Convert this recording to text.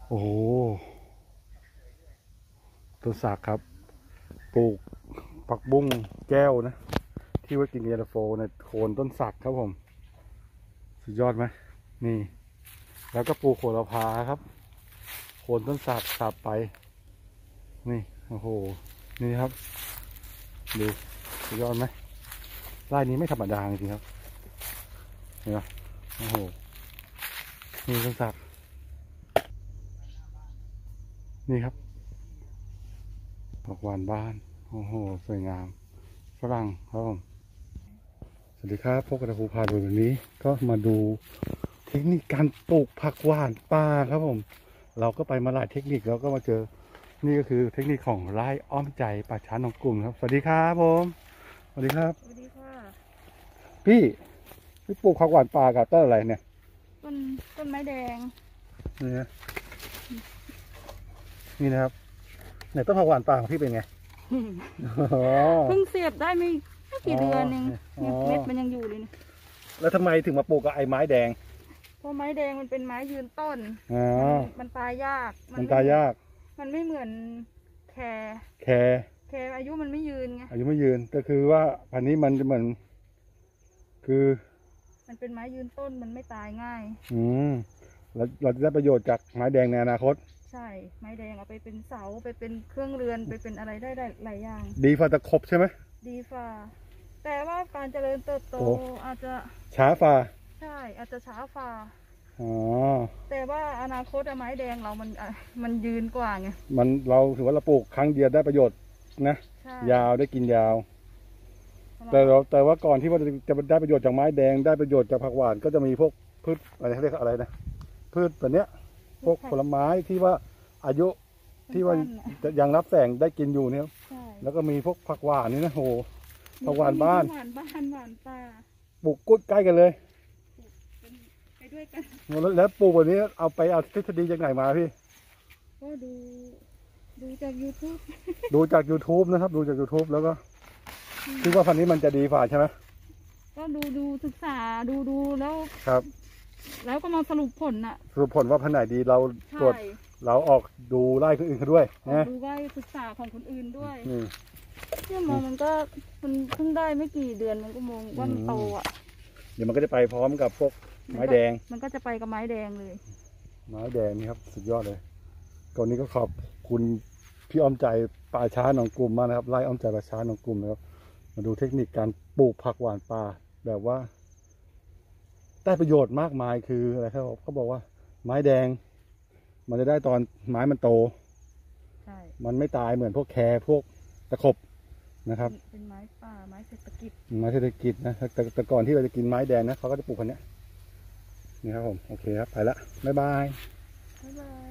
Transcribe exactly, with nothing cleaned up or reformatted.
โอ้โหต้นสักครับปลูกผักบุ้งแก้วนะที่ไว้กินเย็นตาโฟในโคนต้นสักครับผมสุดยอดไหมนี่แล้วก็ปลูกโหระพาครับโคนต้นสักสับไปนี่โอ้โหนี่ครับดูสุดยอดไหมไร่นี้ไม่ธรรมดาจริงๆครับเห็นไหมโอ้โหนี่ต้นสักนี่ครับผักหวานบ้านโอ้โหสวยงามฝรั่งครับผมสวัสดีครับพวกกระพูพาดูแบบนี้ก็มาดูเทคนิคการปลูกผักหวานป่าครับผมเราก็ไปมาหลายเทคนิคแล้วก็มาเจอนี่ก็คือเทคนิคของไร่อ้อมใจป่าช้าหนองกลุ่มครับสวัสดีครับผมสวัสดีครับสวัสดีค่ะพี่พี่ปลูกผักหวานป่ากับต้นอะไรเนี่ยต้นต้นไม้แดงนี่นะนี่นะครับไหนต้นผักหวานป่าของพี่เป็นไงเพิ่งเสียบได้ไม่ไม่กี่เดือนเองเม็ดมันยังอยู่เลยนี่แล้วทำไมถึงมาปลูกกับไอ้ไม้แดงเพราะไม้แดงมันเป็นไม้ยืนต้นอ๋อมันตายยากมันตายยากมันไม่เหมือนแคร์แคร์แคร์อายุมันไม่ยืนไงอายุไม่ยืนก็คือว่าพันธุ์นี้มันจะเหมือนคือมันเป็นไม้ยืนต้นมันไม่ตายง่ายอืมแล้วเราจะได้ประโยชน์จากไม้แดงในอนาคตใช่ไม้แดงเอาไปเป็นเสาไปเป็นเครื่องเรือนไปเป็นอะไรได้ได้หลายอย่างดีฝ่าตะขบใช่ไหมดีฝ่าแต่ว่าการเจริญเติบโตอาจจะช้าฝ่าใช่อาจจะช้าฝ่าอ๋อแต่ว่าอนาคตไม้แดงเรามันมันยืนกว่าไงมันเราถือว่าเราปลูกครั้งเดียวได้ประโยชน์นะยาวได้กินยาวแต่เราแต่ว่าก่อนที่ว่าจะได้ประโยชน์จากไม้แดงได้ประโยชน์จากผักหวานก็จะมีพวกพืชอะไรเขาเรียกอะไรนะพืชแบบเนี้ยพวกผลไม้ที่ว่าอายุที่ว่ายังรับแสงได้กินอยู่เนี่ยแล้วก็มีพวกผักหวานนี่นะโหผักหวานบ้านหวานบ้านหวานป่าปลูกกุ้ยใกล้กันเลยไปด้วยกันแล้วปลูกแบบนี้เอาไปเอาทฤษฎีจากไหนมาพี่ก็ดูดูจาก ยูทูบดูจาก ยูทูบ นะครับดูจาก ยูทูบ แล้วก็คิดว่าพันธุ์นี้มันจะดีฝ่าใช่ไหมก็ดูดูศึกษาดูดูแล้วครับแล้วก็มาสรุปผลน่ะสรุปผลว่าพันธุ์ไหนดีเราตรวจเราออกดูไร่คนอื่นเขาด้วยนะดูไร่ศึกษาของคนอื่นด้วยเนี่ยมองมันก็มันเพิ่งได้ไม่กี่เดือนมันก็มองว่ามันโตอ่ะเดี๋ยวมันก็จะไปพร้อมกับพวกไม้แดงมันก็จะไปกับไม้แดงเลยไม้แดงนี่ครับสุดยอดเลยตอนนี้ก็ขอบคุณพี่อ้อมใจป่าช้าหนองกลุ่มมากนะครับไร่อ้อมใจป่าช้าหนองกลุ่มนะครับมาดูเทคนิคการปลูกผักหวานป่าแบบว่าได้ประโยชน์มากมายคืออะไรครับเขาบอกว่าไม้แดงมันจะได้ตอนไม้มันโตใช่มันไม่ตายเหมือนพวกแคร์พวกตะขบนะครับเป็นไม้ป่าไม้เศรษฐกิจไม้เศรษฐกิจนะแต่แต่ก่อนที่เราจะกินไม้แดงนะเขาก็จะปลูกพันธุ์นี้นี่ครับผมโอเคครับไปละบ๊ายบายบ๊ายบาย